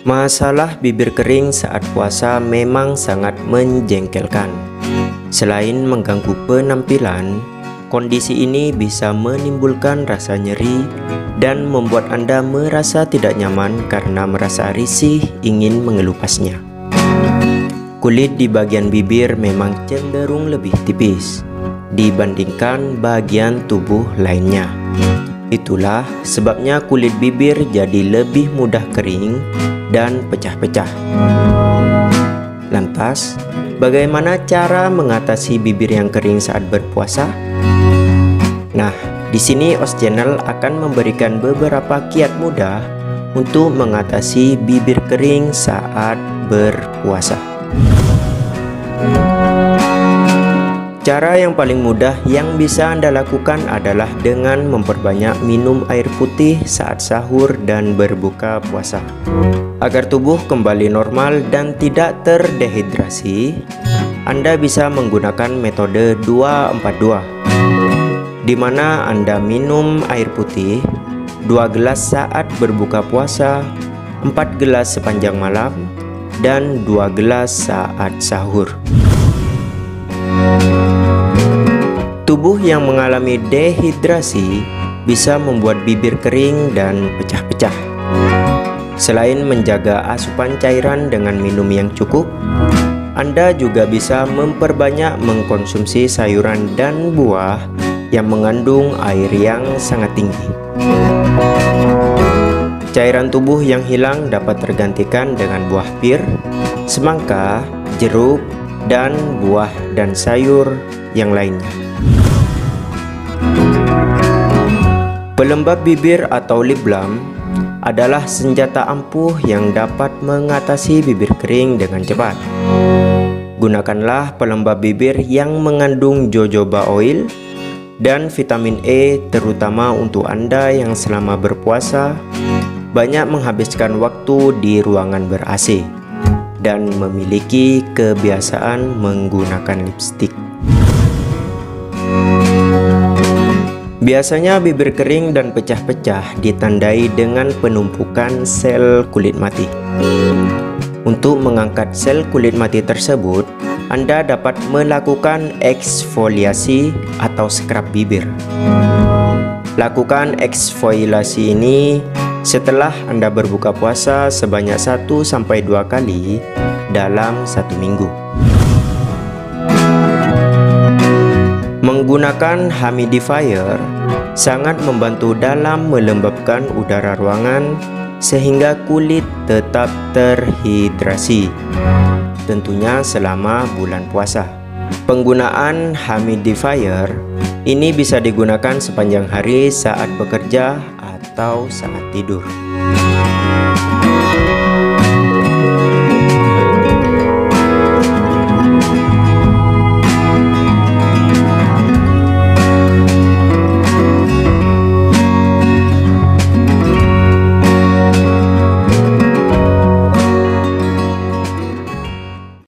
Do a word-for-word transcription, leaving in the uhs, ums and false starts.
Masalah bibir kering saat puasa memang sangat menjengkelkan. Selain mengganggu penampilan, kondisi ini bisa menimbulkan rasa nyeri dan membuat Anda merasa tidak nyaman karena merasa risih ingin mengelupasnya. Kulit di bagian bibir memang cenderung lebih tipis dibandingkan bagian tubuh lainnya. Itulah sebabnya kulit bibir jadi lebih mudah kering dan pecah-pecah. Lantas, bagaimana cara mengatasi bibir yang kering saat berpuasa? Nah, di sini O S Channel akan memberikan beberapa kiat mudah untuk mengatasi bibir kering saat berpuasa. Cara yang paling mudah yang bisa Anda lakukan adalah dengan memperbanyak minum air putih saat sahur dan berbuka puasa. Agar tubuh kembali normal dan tidak terdehidrasi, Anda bisa menggunakan metode dua empat dua, di mana Anda minum air putih dua gelas saat berbuka puasa, empat gelas sepanjang malam, dan dua gelas saat sahur. Tubuh yang mengalami dehidrasi bisa membuat bibir kering dan pecah-pecah. Selain menjaga asupan cairan dengan minum yang cukup, Anda juga bisa memperbanyak mengkonsumsi sayuran dan buah yang mengandung air yang sangat tinggi. Cairan tubuh yang hilang dapat tergantikan dengan buah pir, semangka, jeruk, dan buah dan sayur yang lainnya. Pelembab bibir atau lip balm adalah senjata ampuh yang dapat mengatasi bibir kering dengan cepat. Gunakanlah pelembab bibir yang mengandung jojoba oil dan vitamin E, terutama untuk Anda yang selama berpuasa banyak menghabiskan waktu di ruangan ber-A C dan memiliki kebiasaan menggunakan lipstik. Biasanya bibir kering dan pecah-pecah ditandai dengan penumpukan sel kulit mati. Untuk mengangkat sel kulit mati tersebut, Anda dapat melakukan eksfoliasi atau scrub bibir. Lakukan eksfoliasi ini setelah Anda berbuka puasa sebanyak satu sampai dua kali dalam satu minggu. Menggunakan humidifier sangat membantu dalam melembabkan udara ruangan sehingga kulit tetap terhidrasi, tentunya selama bulan puasa. Penggunaan humidifier ini bisa digunakan sepanjang hari saat bekerja atau saat tidur.